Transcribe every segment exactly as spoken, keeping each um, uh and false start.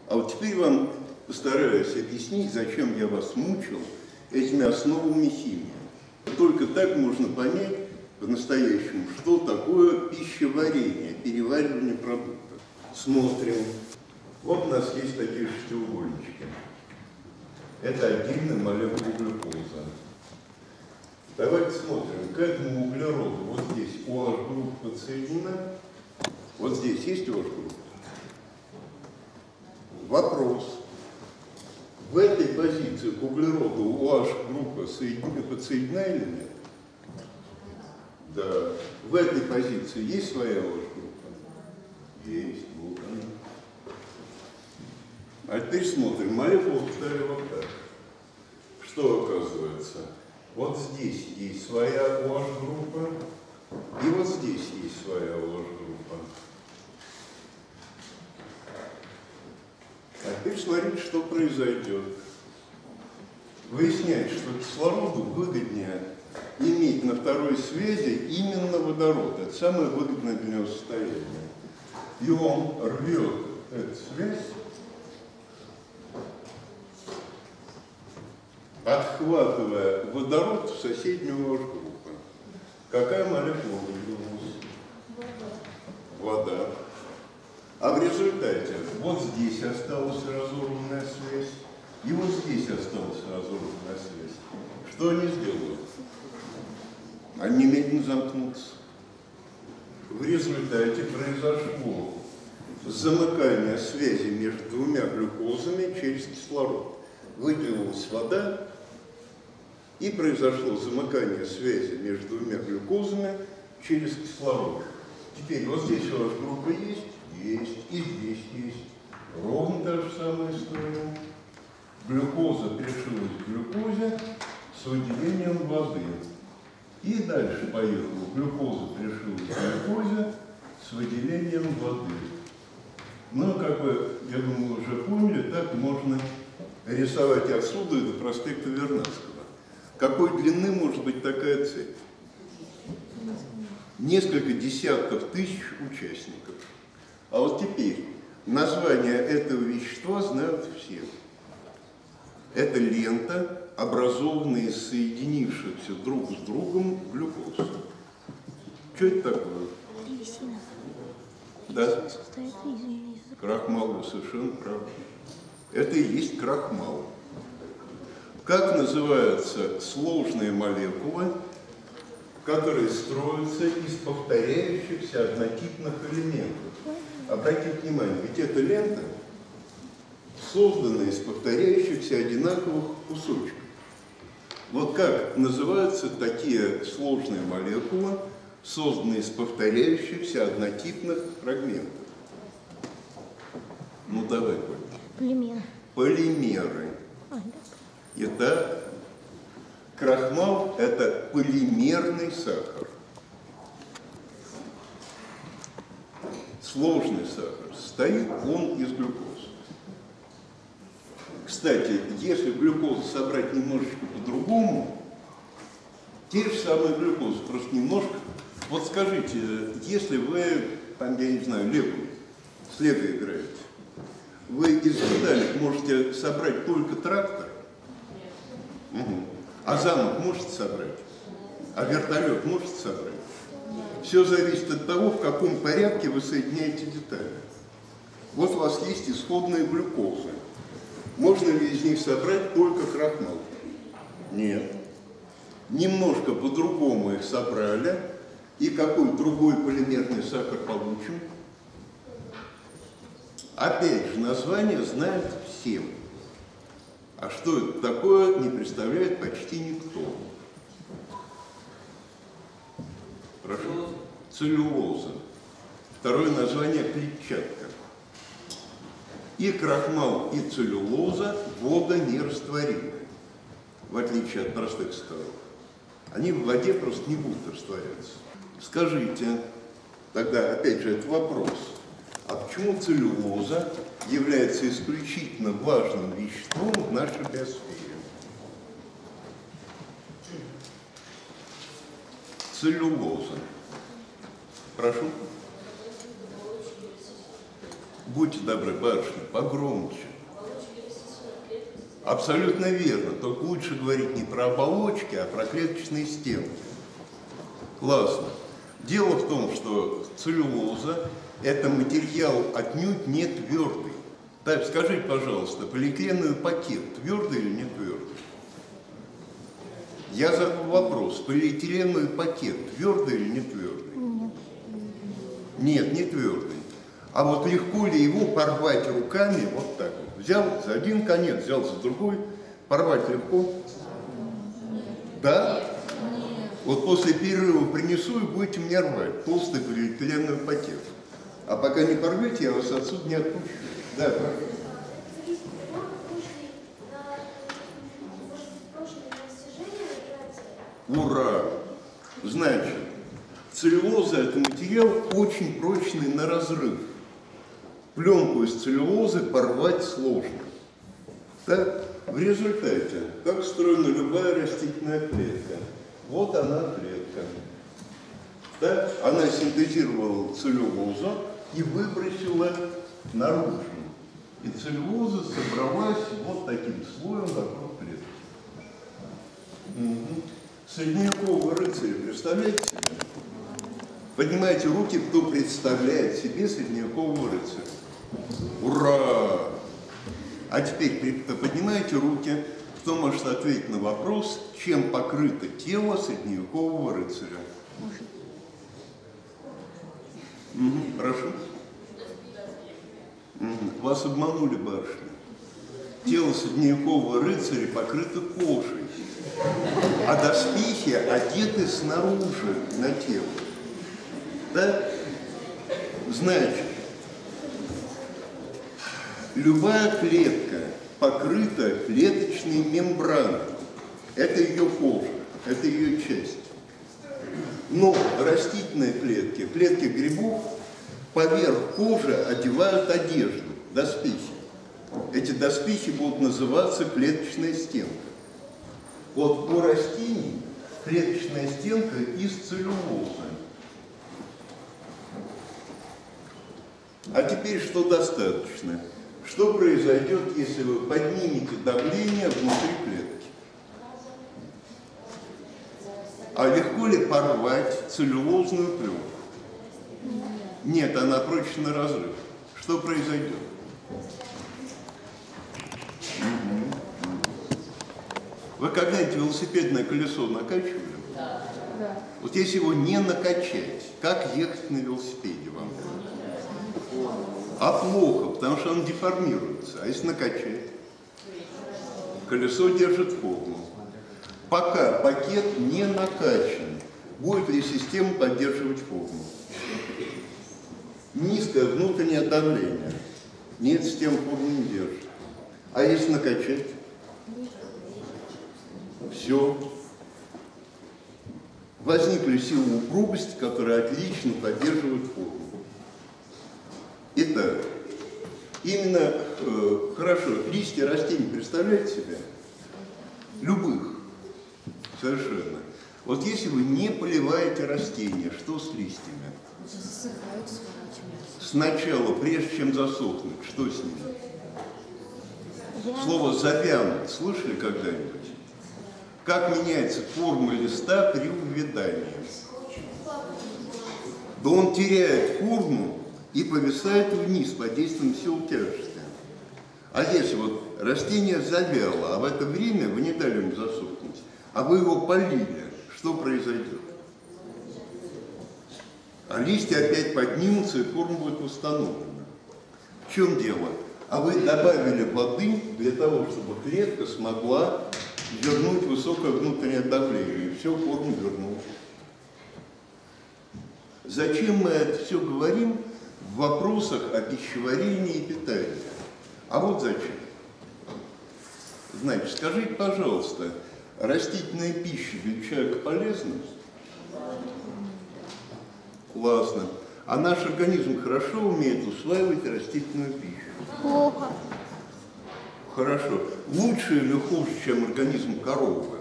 А вот теперь вам постараюсь объяснить, зачем я вас мучил этими основами химии. Только так можно понять по-настоящему, что такое пищеварение, переваривание продуктов. Смотрим. Вот у нас есть такие шестиугольнички. Это отдельная молекула глюкозы. Давайте смотрим, к этому углероду вот здесь OH группа подсоединена. Вот здесь есть OH группа? Вопрос. В этой позиции к углероду OH группа подсоединена или нет? Да. В этой позиции есть своя OH группа? Есть. Вот она. А теперь смотрим. Молекулу повторяю вот так. Что оказывается? Вот здесь есть своя OH группа, и вот здесь есть своя OH группа. А теперь смотрите, что произойдет. Выясняется, что кислороду выгоднее иметь на второй связи именно водород. Это самое выгодное для него состояние. И он рвет эту связь, отхватывая водород в соседнюю OH группу. Какая молекула выделилась? Вода. А в результате вот здесь осталась разорванная связь, и вот здесь осталась разорванная связь. Что они сделают? Они немедленно замкнутся. В результате произошло замыкание связи между двумя глюкозами через кислород. Выделилась вода, и произошло замыкание связи между двумя глюкозами через кислород. Теперь вот здесь у вас группа есть, есть, и здесь есть. Ровно та же самая история. Глюкоза пришилась к глюкозе с выделением воды. И дальше поехала. Глюкоза пришилась к глюкозе с выделением воды. Ну, как вы, я думаю, уже поняли, так можно рисовать отсюда до проспекта Вернадского. Какой длины может быть такая цепь? Несколько десятков тысяч участников. А вот теперь название этого вещества знают все. Это лента, образованная из соединившихся друг с другом глюкоз. Что это такое? Древесина. Да? Состоит из... Крахмал, вы совершенно правы. Это и есть крахмал. Как называются сложные молекулы, которые строятся из повторяющихся однотипных элементов? Обратите внимание, ведь эта лента создана из повторяющихся одинаковых кусочков. Вот как называются такие сложные молекулы, созданные из повторяющихся однотипных фрагментов? Ну давай, Коль. Полимеры. Полимеры. А, да. Итак, крахмал – это полимерный сахар. Сложный сахар. Состоит он из глюкозы. Кстати, если глюкозу собрать немножечко по-другому, те же самые глюкозы, просто немножко. Вот скажите, если вы, там, я не знаю, лего, с лего играете, вы из деталек можете собрать только трактор? Нет. Угу. А замок можете собрать? А вертолет можете собрать? Нет. Все зависит от того, в каком порядке вы соединяете детали. Вот у вас есть исходные глюкозы. Можно ли из них собрать только крахмал? Нет. Немножко по-другому их собрали. И какой другой полимерный сахар получим? Опять же, название знают все. А что это такое, не представляет почти никто. Прошу. Целлюлоза. Второе название – клетчатка. И крахмал, и целлюлоза водонерастворимы, в отличие от простых составов. Они в воде просто не будут растворяться. Скажите, тогда опять же это вопрос. А почему целлюлоза является исключительно важным веществом в нашей биосфере? Целлюлоза. Прошу. Будьте добры, барышня, погромче. Абсолютно верно. Только лучше говорить не про оболочки, а про клеточные стенки. Классно. Дело в том, что целлюлоза – это материал отнюдь не твердый. Так, скажите, пожалуйста, полиэтиленовый пакет твердый или не твердый? Я задал вопрос, полиэтиленовый пакет твердый или не твердый? Нет. Нет, не твердый. А вот легко ли его порвать руками, вот так вот? Взял за один конец, взял за другой, порвать легко? Да? Вот после перерыва принесу и будете мне рвать толстый полиэтиленовый пакет. А пока не порвете, я вас отсюда не отпущу. Да, пожалуйста. Ура! Значит, целлюлоза – это материал очень прочный на разрыв. Пленку из целлюлозы порвать сложно. Так, в результате, как устроена любая растительная клетка? Вот она клетка. Так, она синтезировала целлюлозу и выбросила наружу. И целлюлоза собралась вот таким слоем вокруг клетки. Угу. Средневековые рыцари, представляете себе? Поднимайте руки, кто представляет себе средневекового рыцаря. Ура! А теперь поднимайте руки, кто может ответить на вопрос, чем покрыто тело средневекового рыцаря. Угу, прошу. Угу. Вас обманули, барышня. Тело средневекового рыцаря покрыто кожей, а доспехи одеты снаружи на тело. Да? Значит, любая клетка покрыта клеточной мембраной. Это ее кожа, это ее часть. Но растительные клетки, клетки грибов, поверх кожи одевают одежду, доспехи. Эти доспехи будут называться клеточная стенка. Вот у растений клеточная стенка из целлюлозы. А теперь что достаточно? Что произойдет, если вы поднимете давление внутри клетки? А легко ли порвать целлюлозную пленку? Нет, она прочна на разрыв. Что произойдет? Вы когда-нибудь велосипедное колесо накачивали? Да. Вот если его не накачать, как ехать на велосипеде вам? А плохо, потому что он деформируется. А если накачать? Колесо держит форму. Пока пакет не накачан, будет ли система поддерживать форму? Низкое внутреннее давление. Нет, система форму не держит. А если накачать? Все. Возникли силы упругости, которые отлично поддерживают форму. Итак, именно, э, хорошо, листья растений, представляете себе? Любых. Совершенно. Вот если вы не поливаете растения, что с листьями? Засыхают, сворачиваются. Сначала, прежде чем засохнуть, что с ними? Слово «завянуть» слышали когда-нибудь? Как меняется форма листа при увядании? Да он теряет форму и повисает вниз под действием сил тяжести. А если вот растение завяло, а в это время вы не дали ему засохнуть, а вы его полили, что произойдет? А листья опять поднимутся, и форма будет восстановлена. В чем дело? А вы добавили воды для того, чтобы клетка смогла вернуть высокое внутреннее давление, и все, форму вернула. Зачем мы это все говорим в вопросах о пищеварении и питании? А вот зачем. Значит, скажите, пожалуйста, растительная пища для человека полезна? Классно. А наш организм хорошо умеет усваивать растительную пищу? Плохо. Хорошо. Лучше или хуже, чем организм коровы?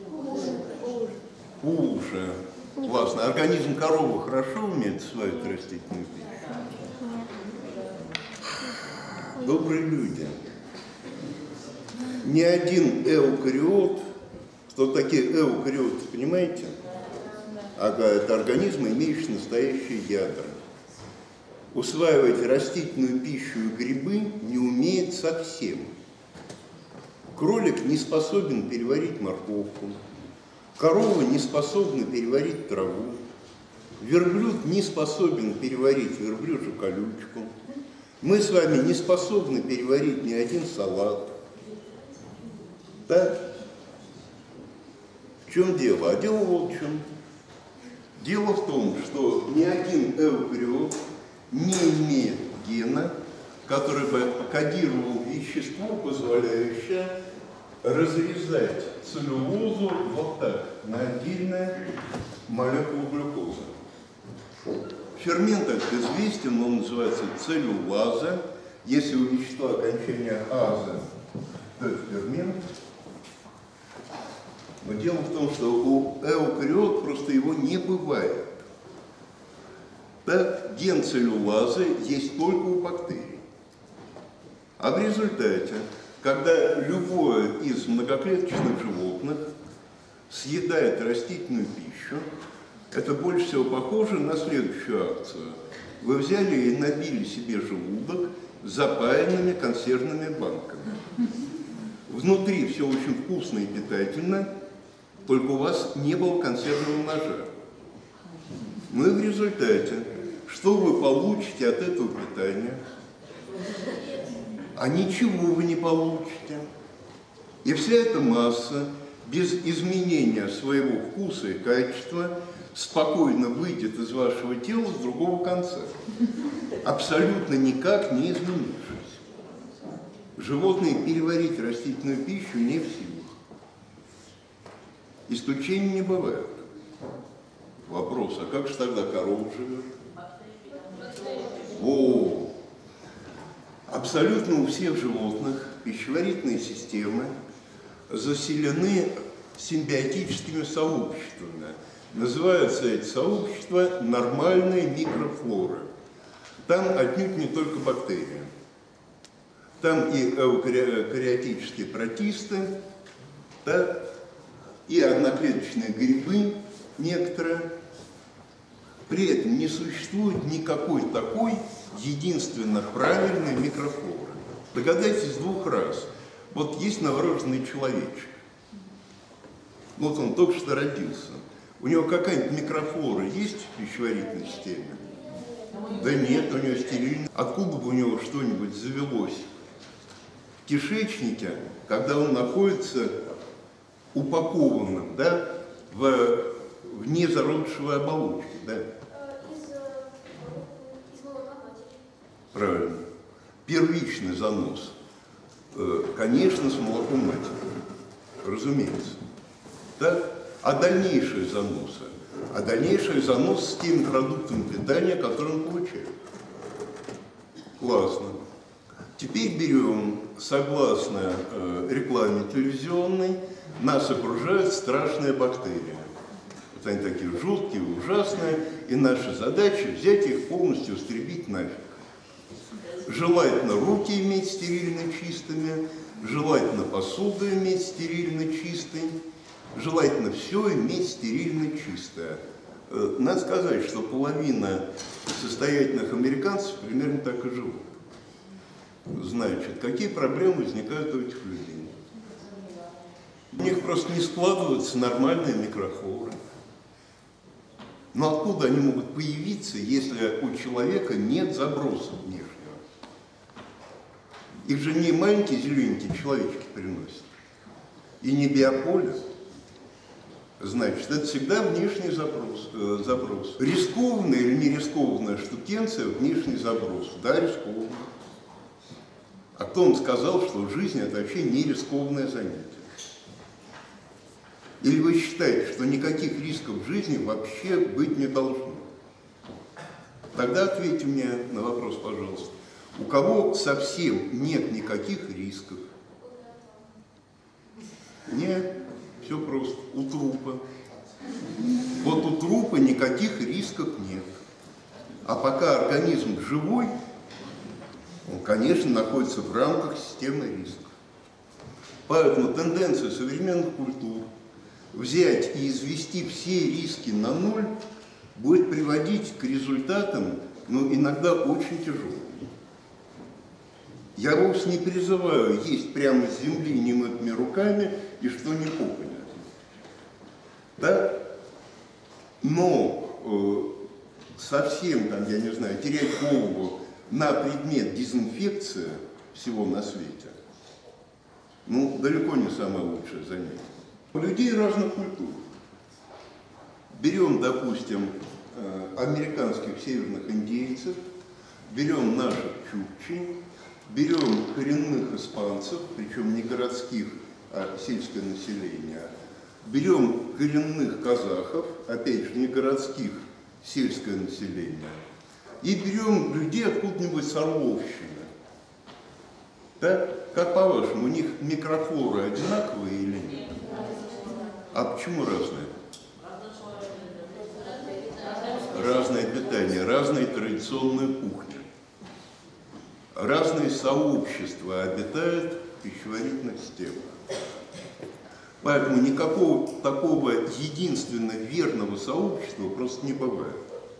Хуже. Классно. Организм коровы хорошо умеет усваивать растительную пищу? Нет. добрые люди. Ни один эукариот, кто такие эукариоты, понимаете? Ага, это организмы, имеющие настоящие ядра. Усваивать растительную пищу и грибы не умеет совсем. Кролик не способен переварить морковку. Корова не способна переварить траву. Верблюд не способен переварить верблюжью колючку. Мы с вами не способны переварить ни один салат. Да? В чем дело? А дело вот в чем. Дело в том, что ни один эукариот не имеет гена, который бы кодировал вещество, позволяющее разрезать целлюлозу вот так, на отдельные молекулы глюкозы. Фермент этот известен, он называется целлюлаза. Если у вещества окончание аза, то это фермент. Но дело в том, что у эукариот просто его не бывает. Так, ген целлюлазы есть только у бактерий. А в результате, когда любое из многоклеточных животных съедает растительную пищу, это больше всего похоже на следующую акцию. Вы взяли и набили себе желудок запаянными консервными банками. Внутри все очень вкусно и питательно, только у вас не было консервного ножа. Ну и в результате, что вы получите от этого питания? А ничего вы не получите. И вся эта масса без изменения своего вкуса и качества спокойно выйдет из вашего тела с другого конца, абсолютно никак не изменившись. Животные переварить растительную пищу не в силах. Исключений не бывает. Вопрос, а как же тогда корова живет? О, абсолютно у всех животных пищеварительные системы заселены симбиотическими сообществами. Называются эти сообщества нормальные микрофлоры. Там отнюдь не только бактерии. Там и эукариотические протисты, да, и одноклеточные грибы некоторые. При этом не существует никакой такой единственно правильной микрофлоры. Догадайтесь двух раз. Вот есть новорожденный человечек. Вот он только что родился. У него какая-нибудь микрофлора есть в пищеварительной системе? Да нет, у него стерильно. Откуда бы у него что-нибудь завелось в кишечнике, когда он находится упакованным, да, в, в незародышевой оболочке, да? Правильно. Первичный занос, конечно, с молоком матери, разумеется. Да? А дальнейшие заносы? А дальнейший занос с теми продуктами питания, которые он получает. Классно. Теперь берем, согласно э, рекламе телевизионной, нас окружают страшные бактерии. Вот они такие жуткие, ужасные, и наша задача взять их полностью, истребить нафиг. Желательно руки иметь стерильно чистыми, желательно посуду иметь стерильно чистой, желательно все иметь стерильно чистое. Надо сказать, что половина состоятельных американцев примерно так и живут. Значит, какие проблемы возникают у этих людей? У них просто не складываются нормальные микрофлоры. Но откуда они могут появиться, если у человека нет заброса внешнего? Их же не маленькие зелененькие человечки приносят. И не биополе. Значит, это всегда внешний запрос, э, заброс. Рискованная или не рискованная штукенция, внешний заброс. Да, рискованная. А кто вам сказал, что жизнь – это вообще не рискованное занятие? Или вы считаете, что никаких рисков в жизни вообще быть не должно? Тогда ответьте мне на вопрос, пожалуйста. У кого совсем нет никаких рисков? Нет, все просто. У трупа. Вот у трупа никаких рисков нет. А пока организм живой, он, конечно, находится в рамках системы риска. Поэтому тенденция современных культур взять и извести все риски на ноль будет приводить к результатам, ну, иногда очень тяжелым. Я вовсе не призываю есть прямо с земли немытыми руками и что ни попадя. Да? Но э, совсем, там, я не знаю, терять голову на предмет дезинфекции всего на свете, ну, далеко не самое лучшее занятие. У людей разных культур. Берем, допустим, э, американских северных индейцев, берем наших чукчей, берем коренных испанцев, причем не городских, а сельское население, берем коренных казахов, опять же, не городских, сельское население, и берем людей откуда-нибудь с Орловщины. Да? Как по-вашему, у них микрофлора одинаковые или нет? А почему разные? Разное питание, разные традиционные кухни. Разные сообщества обитают в пищеварительных системах. Поэтому никакого такого единственно верного сообщества просто не бывает.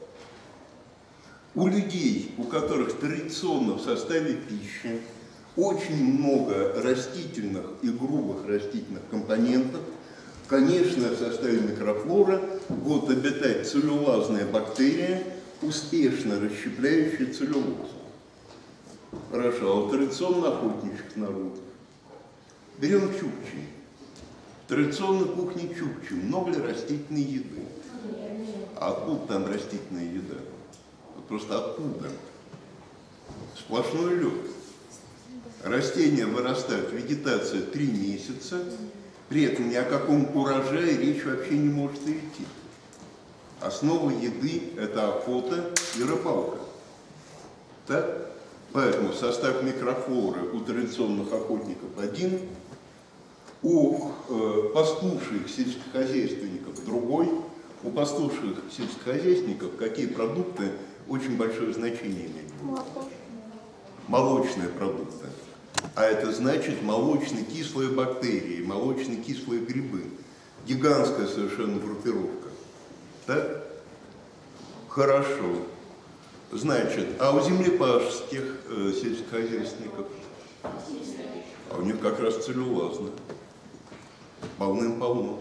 У людей, у которых традиционно в составе пищи очень много растительных и грубых растительных компонентов, конечно, в составе микрофлоры будут обитать целлюлазные бактерии, успешно расщепляющие целлюлозу. Хорошо, а у традиционно охотничьих народов берем чукчи. В традиционной кухне чукчи много ли растительной еды? А откуда там растительная еда? Вот просто откуда? Сплошной лед. Растения вырастают, вегетация три месяца, при этом ни о каком урожае речь вообще не может идти. Основа еды – это охота и рыбалка. Так? Поэтому состав микрофлоры у традиционных охотников один, у э, пастуших сельскохозяйственников другой. У пастуших сельскохозяйственников какие продукты очень большое значение имеют? Молоко. Молочные продукты. А это значит молочно-кислые бактерии, молочно-кислые грибы. Гигантская совершенно группировка. Так? Хорошо. Значит, а у землепашеских э, сельскохозяйственников? А у них как раз целлюлазно. Полным-полно.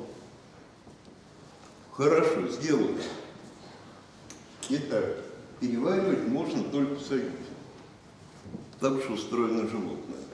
Хорошо, сделали. Итак, переваривать можно только в союзе. Так что устроено животное.